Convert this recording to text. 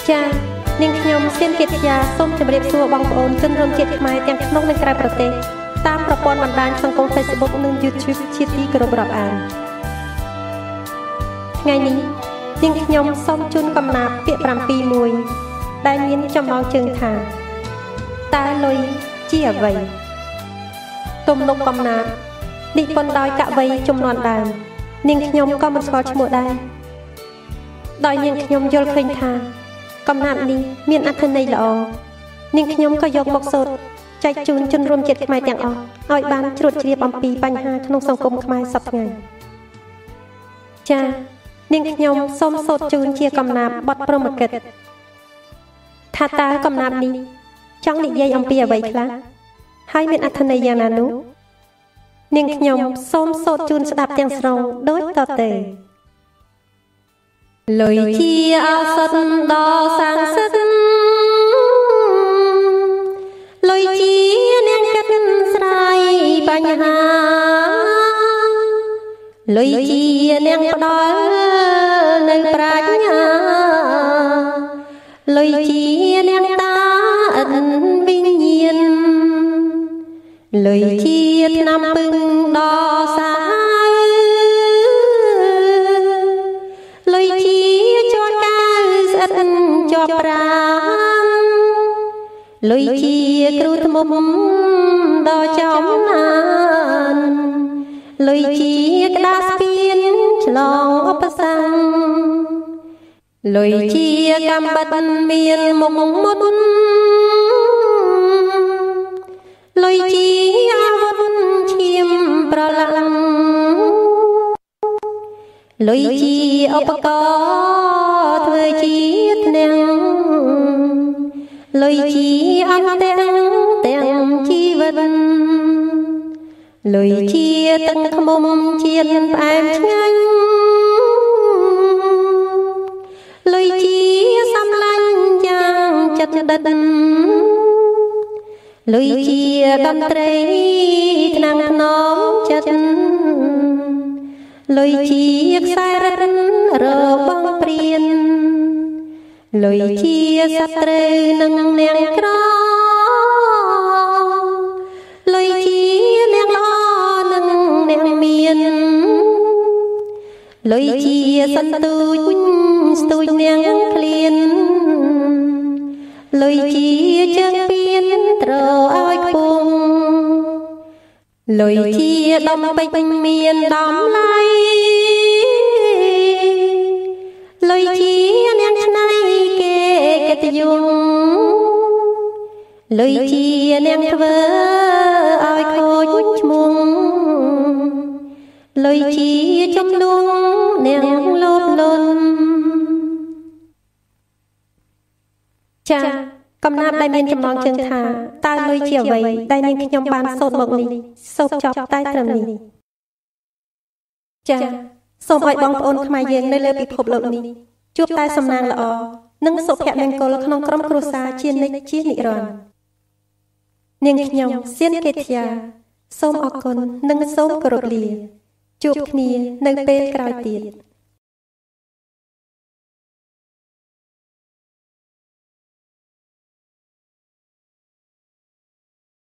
ចានាងខ្ញុំសៀនគិតយាសូមជម្រាបសួរបងប្អូនជនរួមជាតិខ្មែរទាំងក្នុងនិងក្រៅប្រទេសតាមប្រព័ន្ធបណ្ដាញសង្គម Facebook និង YouTube ជាទីគោរពរាប់អានថ្ងៃនេះនាងខ្ញុំសូមជូនកំណាព្យពាក្យ7មួយដែលមានចំណងជើងថាតើលុយជាអ្វីទំនុកកំណាព្យនិពន្ធដោយកវីជំនាន់ដើមនាងខ្ញុំក៏មិនស្គាល់ឈ្មោះដែរដោយនាងខ្ញុំយល់ឃើញថាកំណាព្យនេះមានអត្ថន័យល្អនាងខ្ញុំក៏យកមកសូត្រចែកជូនជនរួមជាតិខ្មែរទាំងអស់ឲ្យបានជ្រួតជ្រាបអំពីបញ្ហាក្នុងសង្គមខ្មែរសប្តាហ៍ថ្ងៃចា៎នាងខ្ញុំសូមសូត្រជូនជាកំណាព្យបទព្រហ្មកិត្តថាតើកំណាព្យនេះចង់និយាយអំពីអ្វីខ្លះហើយមានអត្ថន័យយ៉ាងណានោះនាងខ្ញុំសូមសូត្រជូនស្ដាប់ទាំងស្រុងដូចតទៅលុយជាឱសថដ៏សាងសិទ្ធលុយជានាងកាត់ស្រាយបញ្ហាលុយជានាងផ្ដល់នៅប្រាជ្ញាលុយជានាងតាអិនវិញ្ញាណលុយជាថ្នាំពឹងដ៏សាហាវលុយជាជាប់កៅស្អិតជាប់ប្រាំលុយជាគ្រូថ្មដ៏ចំណានលុយជាក្តារស្ពានឆ្លងឧបសគ្គលុយជាកំបិតមានមុខមុតលុយជាអាវុធឈាមប្រឡាំងលុយជាឧបករណ៍ធ្វើជាធ្នាំងលុយជាអន្តទាំងជីវិតលុយជាទឹកឃ្មុំជាតិផ្អែមឆ្ងាញ់លុយជាសំឡាញ់យ៉ាងចិត្តដិតលុយជាតន្ត្រីថ្នាំងថ្នមចិត្តលុយជាខ្សែរឹតរបងព្រានលុយជាសត្រូវនឹងនាងក្រលុយជានាងល្អនឹងនាងមានលុយជាសន្ទូចស្ទូចនាងឃ្លានលុយជាជើងពៀនត្រឲ្យខ្ពងលុយជាដំពេញមានដំឡៃលុយជានាងឆ្នៃគេកិត្តិយសលុយជានាងធ្វើឲ្យខូចឈ្មោះលុយជាចំនួននាងលោភលន់ចាកំណាព្យដែលមានចំណងជើងថាតើលុយជាអ្វីដែលនាងខ្ញុំបានសូត្រមកនេះសូមចប់តែត្រឹមនេះចាសូមឲ្យបងប្អូនខ្មែរយើងនៅលើពិភពលោកនេះជួបតែសំណាងល្អនិងសុភមង្គលក្នុងក្រុមគ្រួសារជានិច្ចជានិរន្តរ៍នាងខ្ញុំសៀនកិត្យាសូមអរគុណនិងសូមគោរពលាជួបគ្នានៅពេលក្រោយទៀត